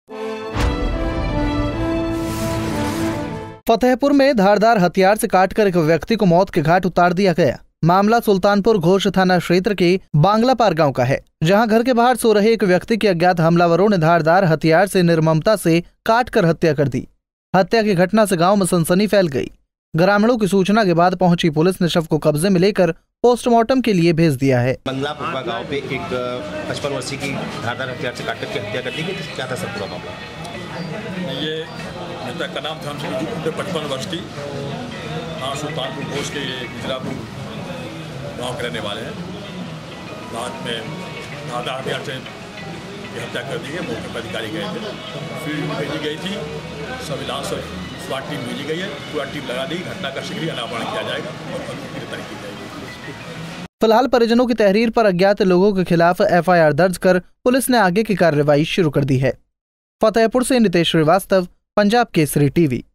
फतेहपुर में धारदार हथियार से काटकर एक व्यक्ति को मौत के घाट उतार दिया गया। मामला सुल्तानपुर घोष थाना क्षेत्र के बांग्लापार गांव का है, जहां घर के बाहर सो रहे एक व्यक्ति की अज्ञात हमलावरों ने धारदार हथियार से निर्ममता से काटकर हत्या कर दी। हत्या की घटना से गांव में सनसनी फैल गई। ग्रामीणों की सूचना के बाद पहुंची पुलिस ने शव को कब्जे में लेकर पोस्टमार्टम के लिए भेज दिया है। बांग्लापुर गांव पे एक 55 वर्षीय की धारदार हथियार से काटकर के हत्या कर दी गई। क्या था सर पूरा मामला? ये मृतक का नाम था 55 वर्ष की, हाँ सुल्तानपुर घोष के गुजरापुर गाँव के रहने वाले हैं। रात में धारदार हथियार से हत्या कर दी है। मौके पर अधिकारी गए थे, फील्ड भेजी गई थी, सर्विलांस स्वाट टीम भेजी गई है, पूरा टीम लगा दी। घटना का शीघ्र अनावरण किया जाएगा और गिरफ्तारी की जाएगी। फिलहाल परिजनों की तहरीर पर अज्ञात लोगों के खिलाफ FIR दर्ज कर पुलिस ने आगे की कार्रवाई शुरू कर दी है। फतेहपुर से नितेश श्रीवास्तव, पंजाब केसरी TV।